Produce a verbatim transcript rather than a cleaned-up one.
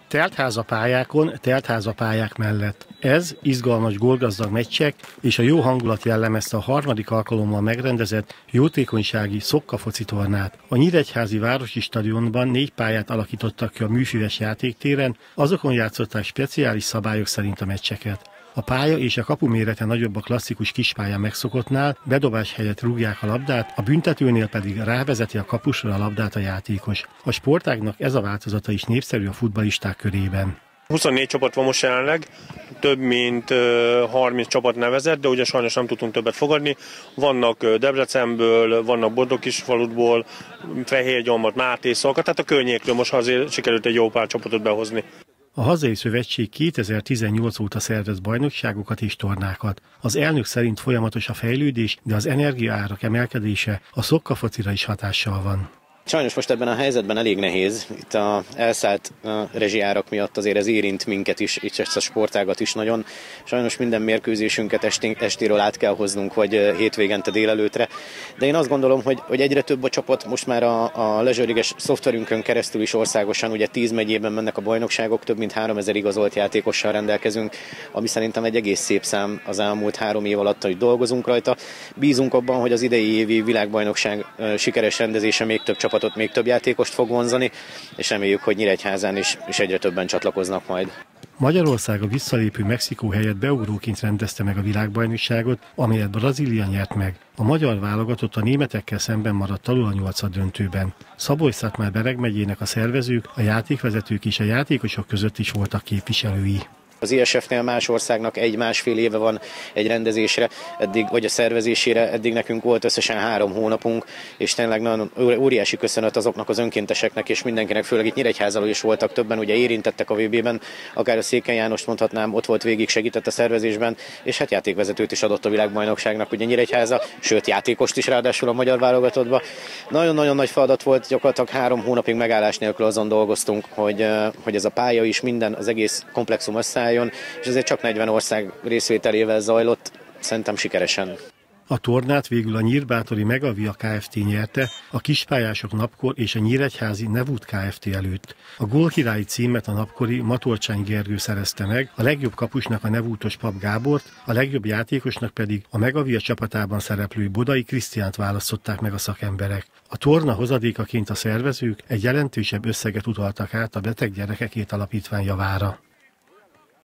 Teltházapályákon, teltházapályák mellett. Ez izgalmas, gólgazdag meccsek és a jó hangulat jellemezte a harmadik alkalommal megrendezett jótékonysági szokkafoci tornát. A Nyíregyházi Városi Stadionban négy pályát alakítottak ki a műfüves játéktéren, azokon játszották speciális szabályok szerint a meccseket. A pálya és a kapu mérete nagyobb a klasszikus kispályán megszokottnál, bedobás helyett rúgják a labdát, a büntetőnél pedig rávezeti a kapusra a labdát a játékos. A sportágnak ez a változata is népszerű a futballisták körében. huszonnégy csapat van most jelenleg, több mint harminc csapat nevezett, de ugye sajnos nem tudtunk többet fogadni. Vannak Debrecenből, vannak Bordogkisfaludból, Fehérgyombat, Máté, Szalka, tehát a környékről most azért sikerült egy jó pár csapatot behozni. A hazai szövetség kétezer-tizennyolc óta szervez bajnokságokat és tornákat. Az elnök szerint folyamatos a fejlődés, de az energiaárak emelkedése a szokkafocira is hatással van. Sajnos most ebben a helyzetben elég nehéz. Itt a elszállt rezsiárak miatt azért ez érint minket is, és ezt a sportágat is nagyon. Sajnos minden mérkőzésünket estéről át kell hoznunk, vagy hétvégente délelőtre. De én azt gondolom, hogy, hogy egyre több a csapat, most már a, a Leisure League-es szoftverünkön keresztül is országosan, ugye tíz megyében mennek a bajnokságok, több mint háromezer igazolt játékossal rendelkezünk, ami szerintem egy egész szép szám az elmúlt három év alatt, hogy dolgozunk rajta. Bízunk abban, hogy az idei évi világbajnokság sikeres rendezése még több csapat ott még több játékost fog vonzani, és reméljük, hogy Nyíregyházán is, is egyre többen csatlakoznak majd. Magyarország a visszalépő Mexikó helyett beugróként rendezte meg a világbajnokságot, amelyet Brazília nyert meg. A magyar válogatott a németekkel szemben maradt alul a nyolcaddöntőben. Szabolcs-Szatmár-Bereg megyének a szervezők, a játékvezetők és a játékosok között is voltak képviselői. Az i es ef-nél más országnak egy-másfél éve van egy rendezésre, eddig, vagy a szervezésére, eddig nekünk volt összesen három hónapunk, és tényleg nagyon óriási köszönet azoknak az önkénteseknek, és mindenkinek, főleg itt Nyíregyházalól is voltak többen, ugye érintettek a vé bében, akár a Székely Jánost mondhatnám, ott volt végig, segített a szervezésben, és hát játékvezetőt is adott a világbajnokságnak, ugye Nyíregyháza, sőt játékost is ráadásul a magyar válogatottba. Nagyon-nagyon nagy feladat volt, gyakorlatilag három hónapig megállás nélkül azon dolgoztunk, hogy, hogy ez a pálya is, minden, az egész komplexum összeáll, és azért csak negyven ország részvételével zajlott, szerintem sikeresen. A tornát végül a Nyírbátori Megavia Kft. Nyerte, a Kispályások Napkor és a Nyíregyházi Nevút Kft. Előtt. A gólkirályi címet a napkori Matolcsány Gergő szerezte meg, a legjobb kapusnak a nevútos Pap Gábort, a legjobb játékosnak pedig a Megavia csapatában szereplő Bodai Krisztiánt választották meg a szakemberek. A torna hozadékaként a szervezők egy jelentősebb összeget utaltak át a Beteg Gyerekekért Alapítvány javára.